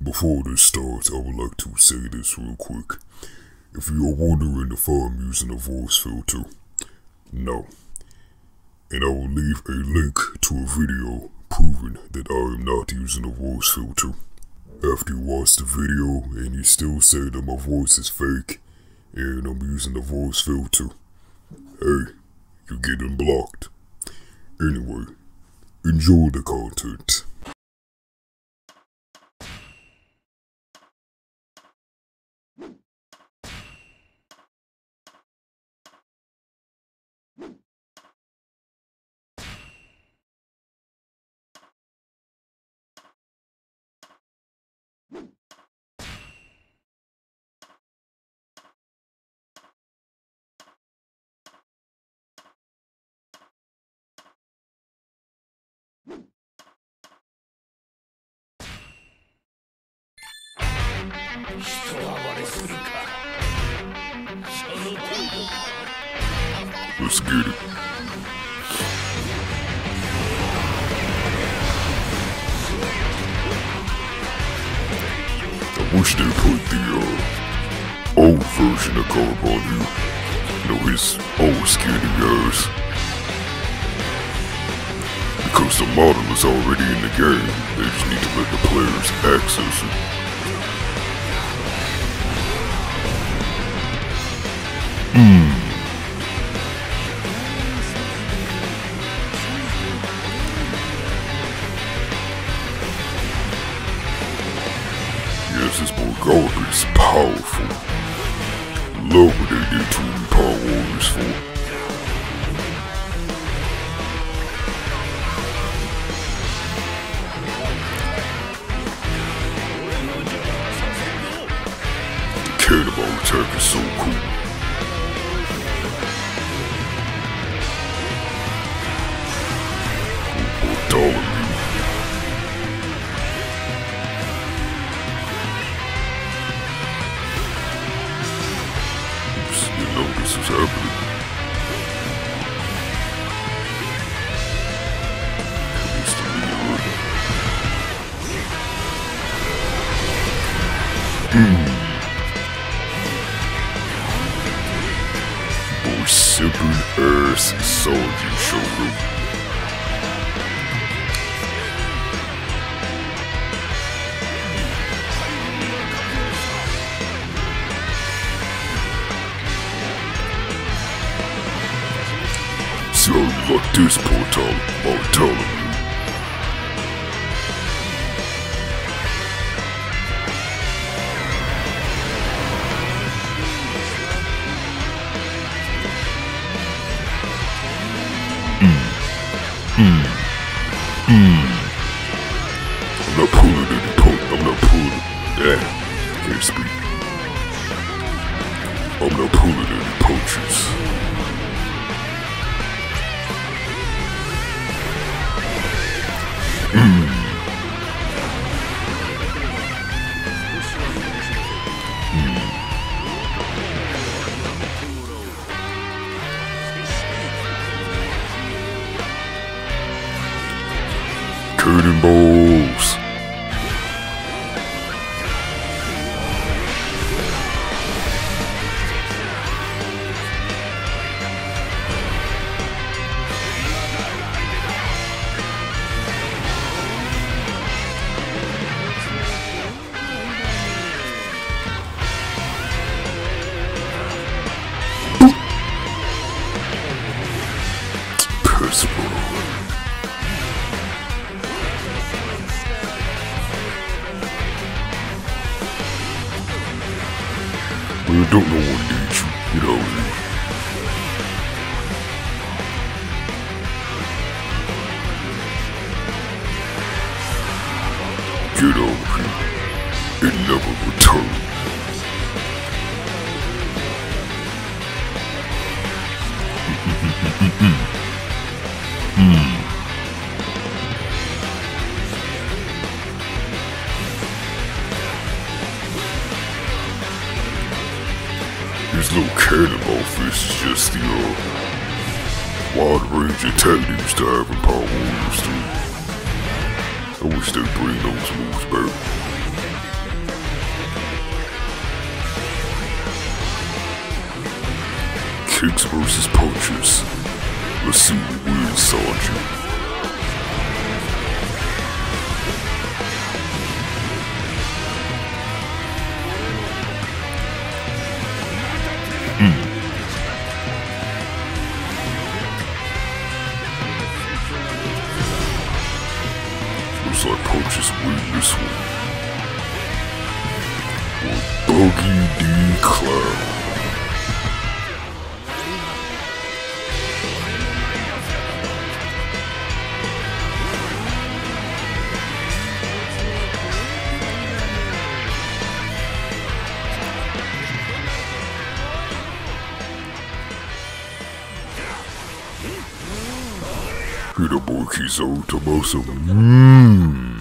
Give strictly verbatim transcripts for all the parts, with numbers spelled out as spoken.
Before this starts, I would like to say this real quick. If you are wondering if I'm using a voice filter, no. And I will leave a link to a video proving that I am not using a voice filter. After you watch the video and you still say that my voice is fake and I'm using a voice filter, hey, you're getting blocked. Anyway, enjoy the content. Let's get it. I wish they put the uh, old version of Garp on you. You know, his old skinny guys. Because the model is already in the game, they just need to let the players access it. Hmm. Yes, this boy Garp is powerful. Love what they did to him Power Warriors four. The cannonball attack is so cool. Dollar. You know this is happening. It's the leader. Hmm. Boy, sipping ass soldier shoulder. So you got this portal, I'm telling you. Mm. Mm. Mm. I'm not pulling any punch, I'm not pulling. Yeah, can't speak. I'm not pulling any punches. Mm. Mm. Cannonballs. You don't know what needs you, you know. Get over here and never return. Hmm. His little cannonball fist is just the uh, wide range attack they used to have in Power Warriors too. I wish they'd bring those moves back. kicks versus punches. Let's see who wins, Sergeant. Hmm. Looks like punches win this one. Buggy D. Clown. Hirabokizo Tomoso. Mmm.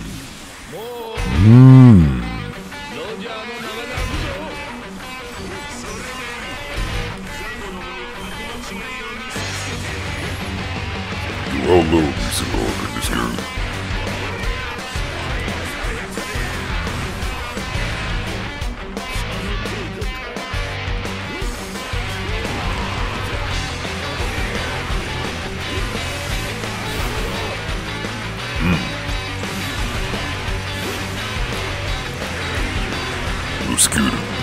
Mmm. You all know music on in this game. Let's get it.